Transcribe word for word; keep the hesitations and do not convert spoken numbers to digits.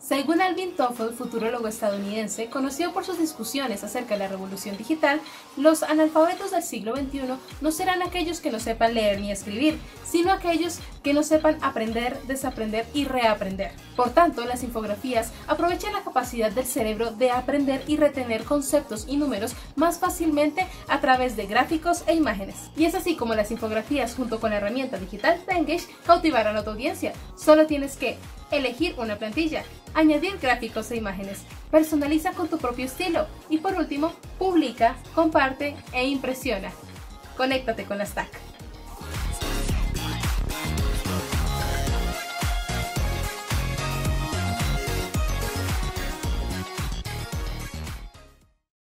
Según Alvin Toffler, futurólogo estadounidense, conocido por sus discusiones acerca de la revolución digital, los analfabetos del siglo veintiuno no serán aquellos que no sepan leer ni escribir, sino aquellos que no sepan aprender, desaprender y reaprender. Por tanto, las infografías aprovechan la capacidad del cerebro de aprender y retener conceptos y números más fácilmente a través de gráficos e imágenes. Y es así como las infografías, junto con la herramienta digital Cengage, cautivarán a tu audiencia. Solo tienes que elegir una plantilla, añadir gráficos e imágenes, personaliza con tu propio estilo y por último, publica, comparte e impresiona. Conéctate con las T A C.